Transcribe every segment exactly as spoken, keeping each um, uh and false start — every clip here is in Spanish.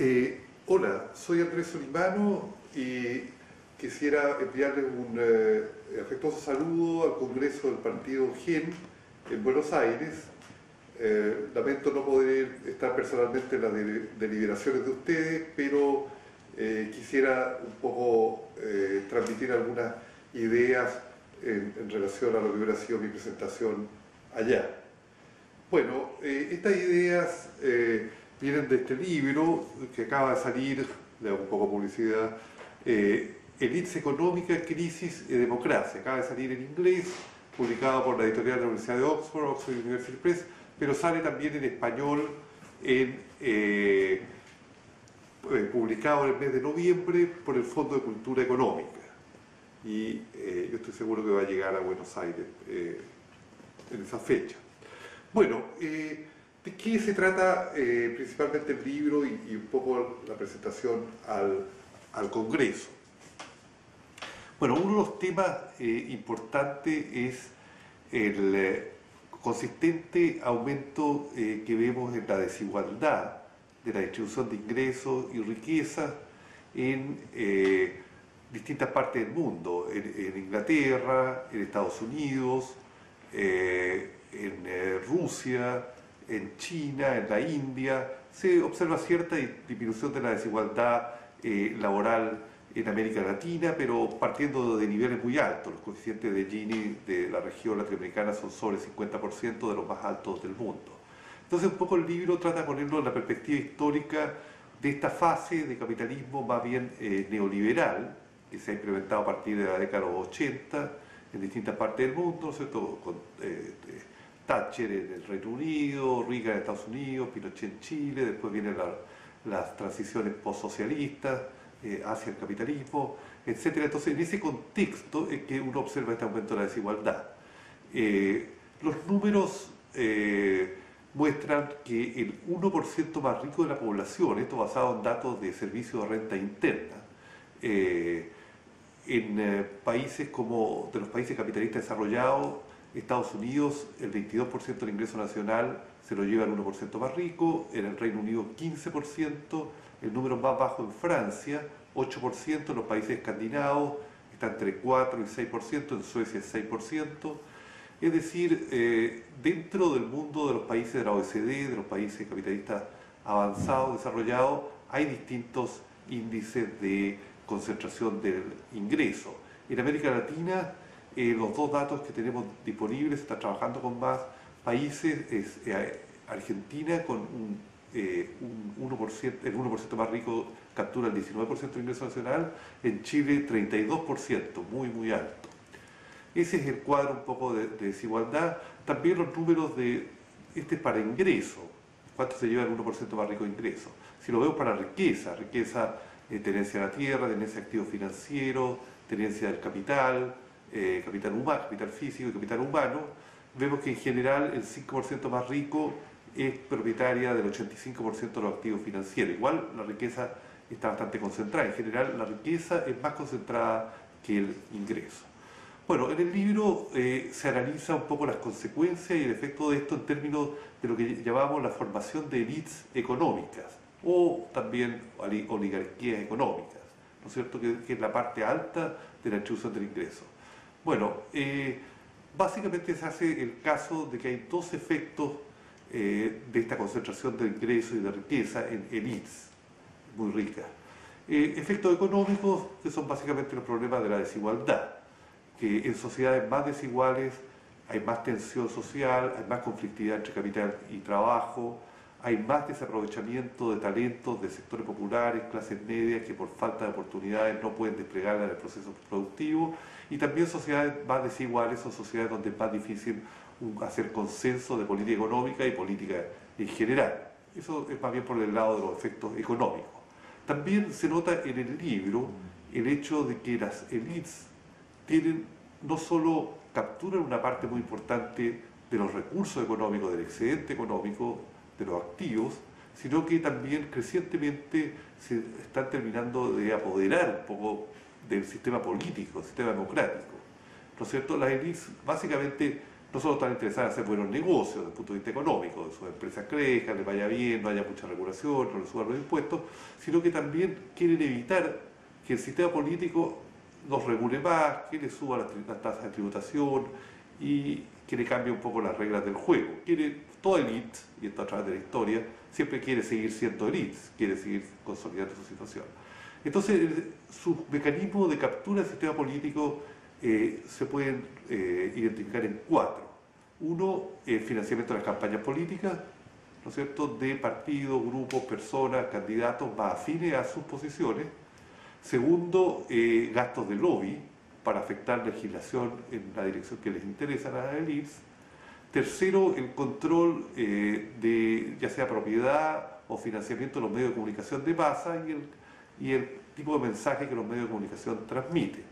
Eh, hola, soy Andrés Solimano y quisiera enviarles un eh, afectuoso saludo al Congreso del Partido G E N en Buenos Aires. Eh, lamento no poder estar personalmente en las de, deliberaciones de ustedes, pero eh, quisiera un poco eh, transmitir algunas ideas en, en relación a lo que hubiera sido mi presentación allá. Bueno, eh, estas ideas eh, vienen de este libro que acaba de salir, le hago un poco de publicidad, eh, Elites Económica, Crisis y Democracia. Acaba de salir en inglés, publicado por la editorial de la Universidad de Oxford, Oxford University Press, pero sale también en español, en, eh, eh, publicado en el mes de noviembre por el Fondo de Cultura Económica. Y eh, yo estoy seguro que va a llegar a Buenos Aires eh, en esa fecha. Bueno, eh, ¿de qué se trata eh, principalmente el libro y, y un poco la presentación al, al Congreso? Bueno, uno de los temas eh, importantes es el eh, consistente aumento eh, que vemos en la desigualdad de la distribución de ingresos y riqueza en eh, distintas partes del mundo, en, en Inglaterra, en Estados Unidos, eh, en eh, Rusia, en China, en la India. Se observa cierta disminución de la desigualdad eh, laboral en América Latina, pero partiendo de niveles muy altos. Los coeficientes de Gini de la región latinoamericana son sobre el cincuenta por ciento de los más altos del mundo. Entonces un poco el libro trata de ponerlo en la perspectiva histórica de esta fase de capitalismo más bien eh, neoliberal, que se ha implementado a partir de la década de los ochenta en distintas partes del mundo, ¿no es cierto? Con, eh, Thatcher en el Reino Unido, Reagan en Estados Unidos, Pinochet en Chile, después vienen la, las transiciones postsocialistas eh, hacia el capitalismo, etcétera. Entonces, en ese contexto es que uno observa este aumento de la desigualdad. Eh, los números eh, muestran que el uno por ciento más rico de la población, esto basado en datos de servicios de renta interna, eh, en eh, países como de los países capitalistas desarrollados, Estados Unidos, el veintidós por ciento del ingreso nacional se lo lleva el uno por ciento más rico, en el Reino Unido quince por ciento, el número más bajo en Francia, ocho por ciento, en los países escandinavos está entre cuatro y seis por ciento, en Suecia es seis por ciento. Es decir, eh, dentro del mundo de los países de la O E C D, de los países capitalistas avanzados, desarrollados, hay distintos índices de concentración del ingreso. En América Latina, Eh, los dos datos que tenemos disponibles, se está trabajando con más países, es eh, Argentina con un, eh, un uno por ciento, el uno por ciento más rico captura el diecinueve por ciento del ingreso nacional, en Chile treinta y dos por ciento, muy muy alto. Ese es el cuadro un poco de, de desigualdad. También los números de, este es para ingreso, cuánto se lleva el uno por ciento más rico de ingreso. Si lo vemos para riqueza, riqueza, eh, tenencia de la tierra, tenencia de activos financieros, tenencia del capital, Eh, capital humano, capital físico y capital humano, vemos que en general el cinco por ciento más rico es propietaria del ochenta y cinco por ciento de los activos financieros. Igual la riqueza está bastante concentrada, en general la riqueza es más concentrada que el ingreso. Bueno, en el libro eh, se analiza un poco las consecuencias y el efecto de esto en términos de lo que llamamos la formación de élites económicas o también oligarquías económicas, ¿no es cierto?, que, que es la parte alta de la distribución del ingreso. Bueno, eh, básicamente se hace el caso de que hay dos efectos eh, de esta concentración de ingresos y de riqueza en élites muy ricas. Eh, efectos económicos que son básicamente los problemas de la desigualdad, que en sociedades más desiguales hay más tensión social, hay más conflictividad entre capital y trabajo, hay más desaprovechamiento de talentos de sectores populares, clases medias, que por falta de oportunidades no pueden desplegarla en el proceso productivo, y también sociedades más desiguales son sociedades donde es más difícil hacer consenso de política económica y política en general. Eso es más bien por el lado de los efectos económicos. También se nota en el libro el hecho de que las élites tienen, no solo capturan una parte muy importante de los recursos económicos, del excedente económico, de los activos, sino que también crecientemente se están terminando de apoderar un poco del sistema político, del sistema democrático. ¿No es cierto? Las élites básicamente no solo están interesadas en hacer buenos negocios desde el punto de vista económico, de sus empresas crezcan, les vaya bien, no haya mucha regulación, no les suban los impuestos, sino que también quieren evitar que el sistema político los regule más, que les suba las, las tasas de tributación y que le cambie un poco las reglas del juego. Quiere, toda élite, y esto a través de la historia, siempre quiere seguir siendo élite, quiere seguir consolidando su situación. Entonces, el, sus mecanismos de captura del sistema político eh, se pueden eh, identificar en cuatro. Uno, el financiamiento de las campañas políticas, ¿no es cierto?, de partidos, grupos, personas, candidatos más afines a sus posiciones. Segundo, eh, gastos de lobby para afectar legislación en la dirección que les interesa a las élites. Tercero, el control eh, de ya sea propiedad o financiamiento de los medios de comunicación de masa y el, y el tipo de mensaje que los medios de comunicación transmiten.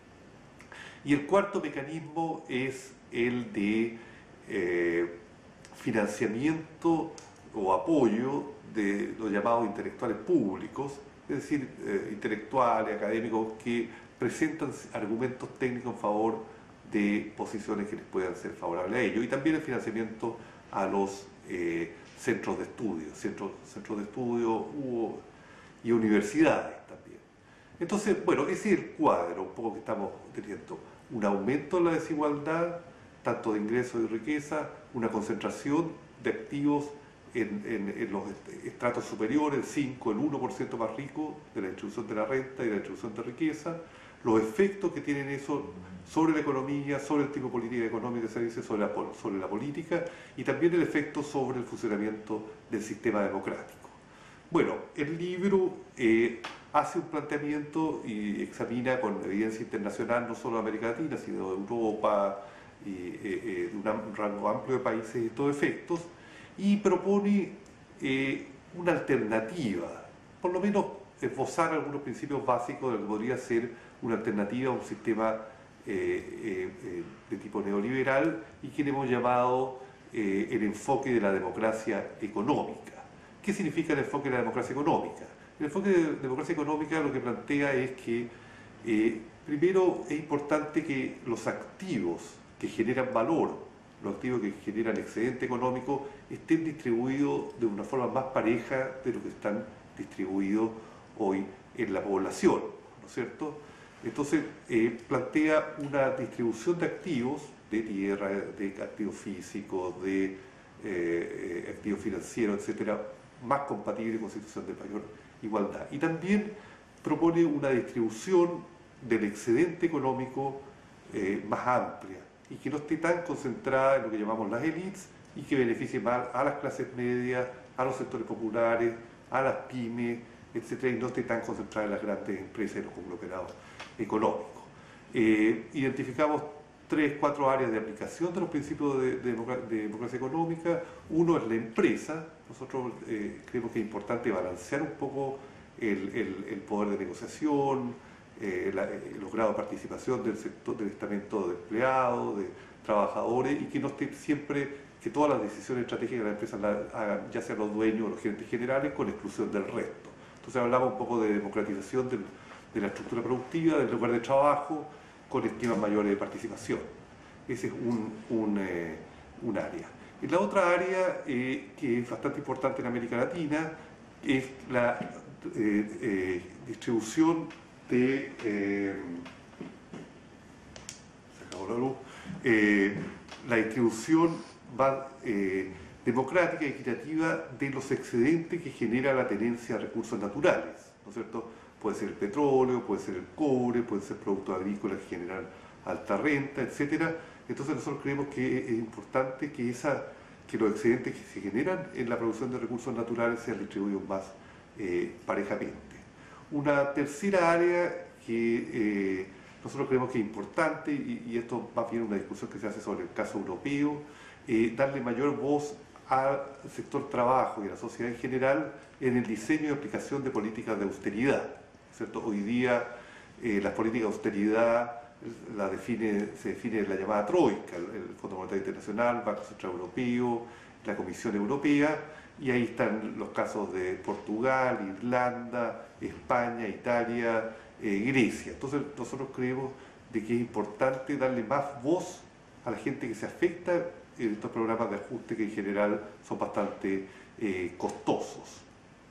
Y el cuarto mecanismo es el de eh, financiamiento o apoyo de los llamados intelectuales públicos, es decir, eh, intelectuales, académicos que presentan argumentos técnicos en favor de posiciones que les puedan ser favorables a ellos, y también el financiamiento a los eh, centros de estudio, centros, centros de estudio u, y universidades también. Entonces, bueno, ese es el cuadro un poco que estamos teniendo. Un aumento de la desigualdad, tanto de ingresos y riqueza, una concentración de activos en, en, en los estratos superiores, el cinco, el uno por ciento más rico de la distribución de la renta y de la distribución de riqueza, los efectos que tienen eso sobre la economía, sobre el tipo de política económica que se dice, sobre la, sobre la política, y también el efecto sobre el funcionamiento del sistema democrático. Bueno, el libro eh, hace un planteamiento y examina con evidencia internacional no solo de América Latina, sino de Europa y eh, eh, de un rango amplio de países estos efectos, y propone eh, una alternativa, por lo menos esbozar algunos principios básicos de lo que podría ser una alternativa a un sistema eh, eh, de tipo neoliberal y que le hemos llamado eh, el enfoque de la democracia económica. ¿Qué significa el enfoque de la democracia económica? El enfoque de la democracia económica lo que plantea es que eh, primero es importante que los activos que generan valor, los activos que generan excedente económico, estén distribuidos de una forma más pareja de lo que están distribuidos hoy en la población, ¿no es cierto? Entonces, eh, plantea una distribución de activos, de tierra, de activos físicos, de eh, eh, activos financieros, etcétera, más compatible con situación de mayor igualdad. Y también propone una distribución del excedente económico eh, más amplia y que no esté tan concentrada en lo que llamamos las élites y que beneficie más a las clases medias, a los sectores populares, a las pymes, etcétera, y no esté tan concentrada en las grandes empresas y los conglomerados económicos. Eh, identificamos tres, cuatro áreas de aplicación de los principios de, de, de democracia económica. Uno es la empresa. Nosotros eh, creemos que es importante balancear un poco el, el, el poder de negociación, eh, la, los grados de participación del sector, del estamento de empleados, de trabajadores, y que no esté siempre, que todas las decisiones estratégicas de la empresa las hagan ya sean los dueños o los gerentes generales, con exclusión del resto. Entonces hablamos un poco de democratización del, de la estructura productiva, del lugar de trabajo, con esquemas mayores de participación. Ese es un, un, eh, un área. Y la otra área eh, que es bastante importante en América Latina es la eh, eh, distribución de... Eh, se acabó la luz. Eh, la distribución va, eh, democrática y equitativa de los excedentes que genera la tenencia de recursos naturales, ¿no es cierto? Puede ser el petróleo, puede ser el cobre, pueden ser productos agrícolas que generan alta renta, etcétera. Entonces nosotros creemos que es importante que, esa, que los excedentes que se generan en la producción de recursos naturales sean distribuidos más eh, parejamente. Una tercera área que eh, nosotros creemos que es importante, y, y esto más bien una discusión que se hace sobre el caso europeo, eh, darle mayor voz al sector trabajo y a la sociedad en general en el diseño y aplicación de políticas de austeridad, ¿cierto? Hoy día eh, las políticas de austeridad la define, se define la llamada Troika, el, el Fondo Monetario Internacional, el Banco Central Europeo, la Comisión Europea, y ahí están los casos de Portugal, Irlanda, España, Italia, eh, Grecia. Entonces nosotros creemos de que es importante darle más voz a la gente que se afecta en estos programas de ajuste que en general son bastante eh, costosos.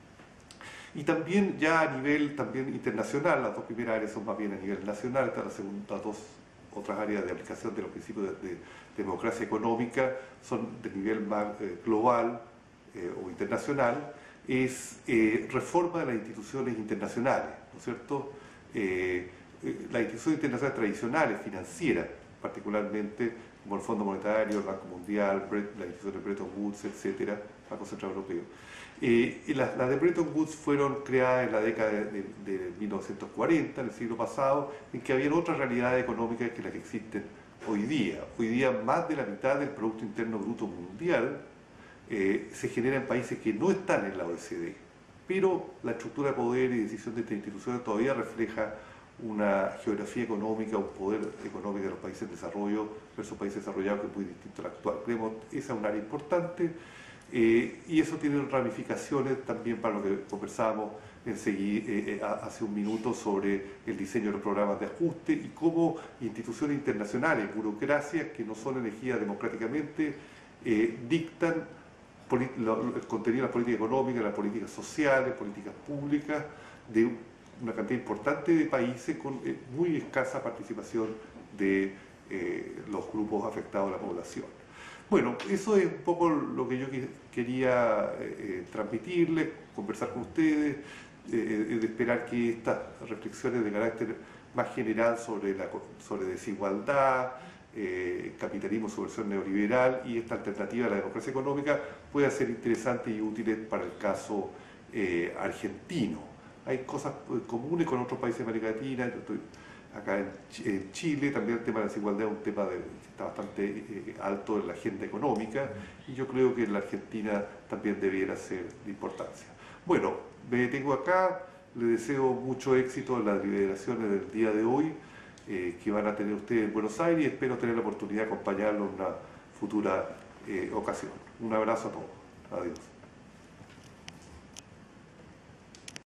Y también ya a nivel también internacional, las dos primeras áreas son más bien a nivel nacional, están las segundas dos otras áreas de aplicación de los principios de, de, de democracia económica son de nivel más eh, global eh, o internacional, es eh, reforma de las instituciones internacionales, ¿no es cierto? Eh, eh, las instituciones internacionales tradicionales, financieras, particularmente como el Fondo Monetario, el Banco Mundial, la institución de Bretton Woods, etcétera, Banco Central Europeo. Eh, y las, las de Bretton Woods fueron creadas en la década de, de, de mil novecientos cuarenta, en el siglo pasado, en que había otras realidades económicas que las que existen hoy día. Hoy día más de la mitad del Producto Interno Bruto Mundial eh, se genera en países que no están en la O E C D, pero la estructura de poder y decisión de estas instituciones todavía refleja una geografía económica, un poder económico de los países en desarrollo versus países desarrollados que es muy distinto al actual. Creemos que esa es un área importante. Eh, y eso tiene ramificaciones también para lo que conversábamos enseguida, eh, eh, hace un minuto sobre el diseño de los programas de ajuste y cómo instituciones internacionales, burocracias que no son elegidas democráticamente, eh, dictan lo, el contenido de la política económica, las políticas sociales, políticas públicas de una cantidad importante de países con eh, muy escasa participación de eh, los grupos afectados de la población. Bueno, eso es un poco lo que yo quería eh, transmitirles, conversar con ustedes, eh, de esperar que estas reflexiones de carácter más general sobre, la, sobre desigualdad, eh, capitalismo, subversión neoliberal y esta alternativa a la democracia económica puedan ser interesantes y útiles para el caso eh, argentino. Hay cosas comunes con otros países de América Latina. Yo estoy acá en Chile, también el tema de la desigualdad es un tema de, que está bastante eh, alto en la agenda económica y yo creo que en la Argentina también debiera ser de importancia. Bueno, me detengo acá, les deseo mucho éxito en las deliberaciones del día de hoy eh, que van a tener ustedes en Buenos Aires y espero tener la oportunidad de acompañarlos en una futura eh, ocasión. Un abrazo a todos. Adiós.